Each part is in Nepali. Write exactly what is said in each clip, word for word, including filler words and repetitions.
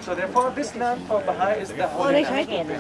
So therefore, this land for Bahai is the holy land.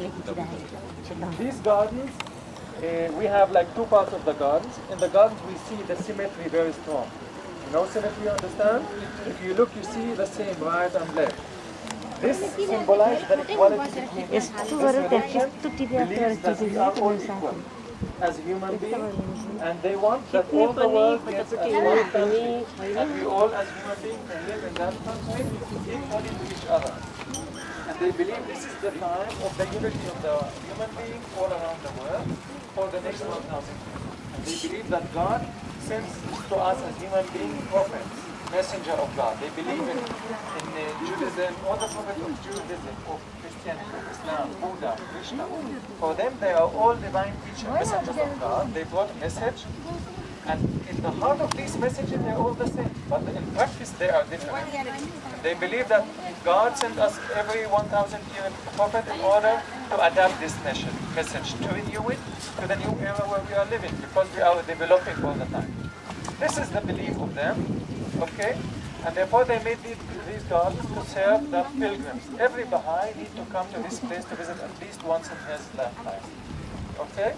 These gardens, uh, we have like two parts of the gardens. In the gardens, we see the symmetry very strong. You know symmetry, you understand? If you look, you see the same right and left. This symbolizes the equality between this religion, believes that we are all equal as human beings, and they want that all the world gets as one country, and we all as human beings can live in that country equally to each other. And they believe this is the time of the unity of the human beings all around the world for the next one thousand years. And they believe that God sends to us as human beings prophets, messenger of God. They believe in, in uh, Judaism, all the prophets of Judaism, of Christianity, Islam, Buddha, Krishna. For them, they are all divine teachers, messengers of God. They brought a message, and in the heart of these messages, they are all the same. But in practice, they are different. They believe that God sent us every one thousand year prophet in order to adapt this message, message to renew it to the new era where we are living, because we are developing all the time. This is the belief of them, okay? And therefore they made these, these gardens to serve the pilgrims. Every Bahai needs to come to this place to visit at least once in his lifetime, okay?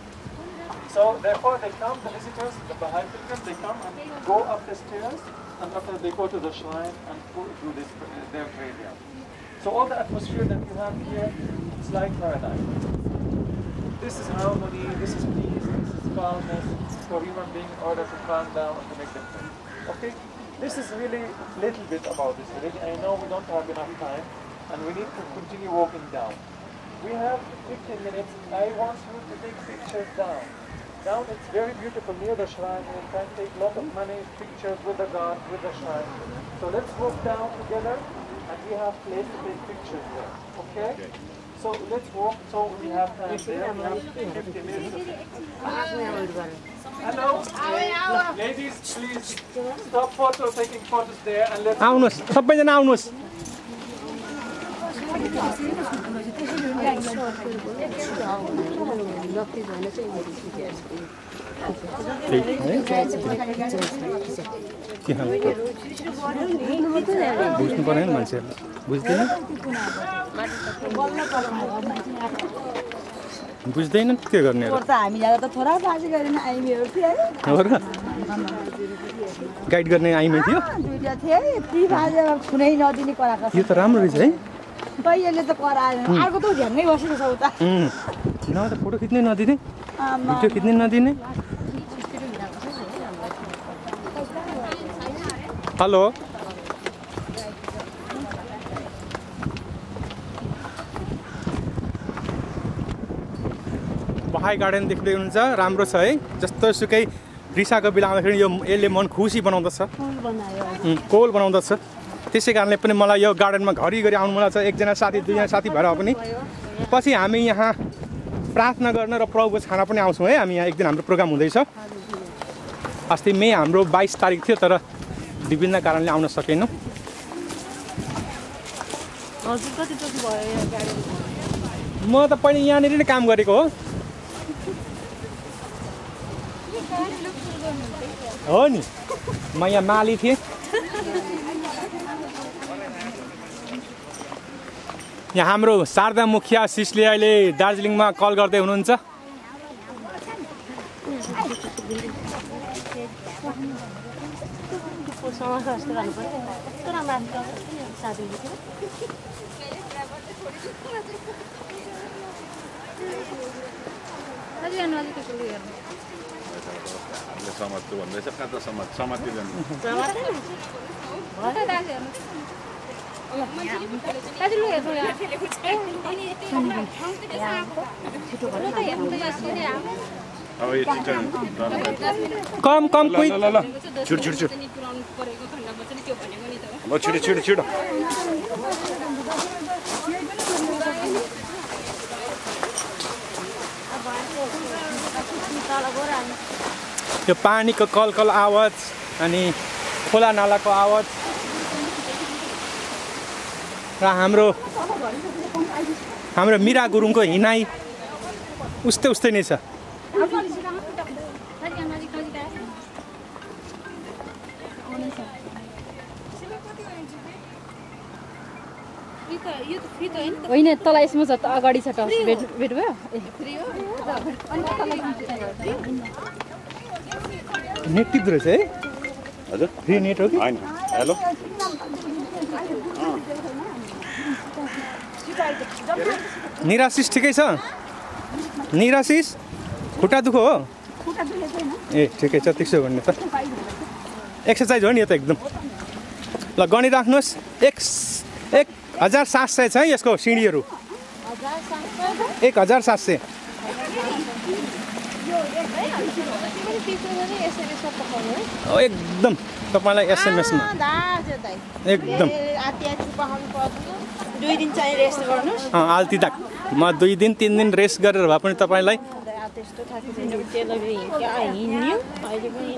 So therefore they come, the visitors, the Bahai pilgrims, they come and go up the stairs, and after they go to the shrine and do this, their graveyard. So all the atmosphere that you have here, it's like paradise. This is harmony, this is peace, this is calmness for human beings in order to calm down and to make them free. Okay? This is really a little bit about this religion. I know we don't have enough time and we need to continue walking down. We have fifteen minutes. I want you to take pictures down. Down, it's very beautiful near the shrine. You can take a lot of money, pictures with the God, with the shrine. So let's walk down together and we have place to take pictures there. Okay? Okay. So let's walk, so we have time there, we have fifty minutes. Hello, uh, ladies, please stop photo, taking photos there and let's... आउनुस्, सबैजना आउनुस्। बुझ्नु पर्दैन मान्छेहरु, बुझ्दैन? बुझ्दैनन् के गर्ने हो र हामीलाई त थोडा बाजी गरेन आइमीहरु थिए हो र गाइड गर्ने आइमी थियो दुईटा थिए फ्री बाजे कुनै नदिने कराको यो त राम्रो रहेछ है पहिले त कराएन अर्को त झ्याङ्गै बसेको छ उता न त फोटो खिच्नै नदिने भिडियो खिच्नै नदिने हेलो बहाई गार्डन देख्दै हुनुहुन्छ राम्रो छ है जस्तो सुकै रिसाको बेला आउँदाखेरि यो यसले मन खुसी बनाउँदछ कोल बनाउँदछ त्यसै कारणले पनि मलाई यो गार्डनमा घरिघरि आउनु मन लाग्छ एकजना साथी दुईजना साथी भएर पनि पछि हामी यहाँ प्रार्थना गर्न र प्रभुको खाना पनि आउँछौँ है हामी यहाँ एक दिन हाम्रो प्रोग्राम हुँदैछ अस्ति मे हाम्रो बाइस तारिक थियो तर विभिन्न कारणले आउन सकेनौँ म त पहिले यहाँनिर नै काम गरेको हो हो नि म यहाँ माली थिएँ यहाँ हाम्रो शारदा मुखिया सिसले अहिले दार्जिलिङमा कल गर्दै हुनुहुन्छ समात्नु भन्दैछ कहाँ त समात समाति जानु कम कम कोही ल ल छिटो छिटो छिटो ल छिटो छिटो छिटो यो पानीको कलकल आवाज अनि खोला नालाको आवाज र हाम्रो हाम्रो मिरा गुरुङको हिनाई उस्तै उस्तै नै छ होइन तल यसमा छ अगाडि छ टस भेट भेट भयो नेट टिप्दो रहेछ है हजुर फ्री नेट हो कि हैन हेलो निराशिष ठिकै छ निराशिष खुट्टा दुखो हो ए ठिकै छ त्यसो भन्ने त एक्सर्साइज हो नि यो त एकदम ल गनिराख्नुहोस् एक एक हजार सात सय छ है यसको सिँढीहरू एक हजार सात सय एकदम तपाईँलाई एसएमएसमा एकदम दुई दिन चाहिँ रेस्ट गर्नुहोस् आल्ती दाक म दुई दिन तिन दिन रेस्ट गरेर भए पनि तपाईँलाई त्यस्तो थाकेको छैन तेलले हिँड्यो अहिले पनि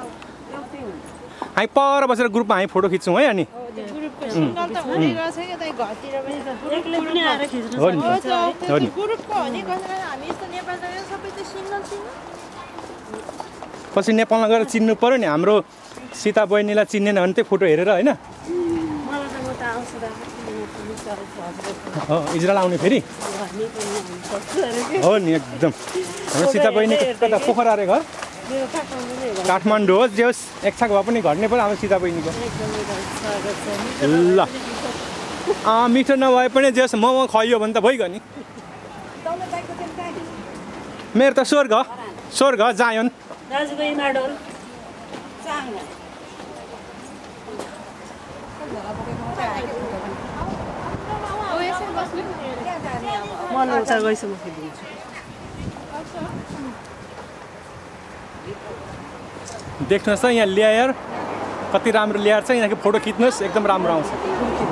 हामी पर बसेर ग्रुपमा हामी फोटो खिच्छौँ है अनि ग्रुपको सिङ्गल त हुने गर्छ कि त घरतिर पनि एक्लै पनि आएर खिच्नु हो नि हो नि ग्रुपको हो नि कसैले हामी यस्तो नेपाल जाने सबै त सिङ्गल सिङ्गल पछि नेपालमा गएर चिन्नु पर्यो नि हाम्रो सीता बहिनीलाई चिन्नेन भने त्यही फोटो हेरेर होइन मलाई त म त आउँछु हो इजरायल आउने फेरि हो नि एकदम हाम्रो सीता बहिनीको कता पोखरा अरे घर काठमाडौँ होस् जे होस् एक छाक भए पनि घट्ने पऱ्यो हाम्रो सीता बहिनीको ल मिठो नभए पनि जे होस् मोमो खुवाइयो भने त भइगयो नि मेरो त स्वर्ग स्वर्ग जायोन देख्नुहोस् त यहाँ लेयर कति राम्रो लेयर छ यहाँको फोटो खिच्नुहोस् एकदम राम्रो आउँछ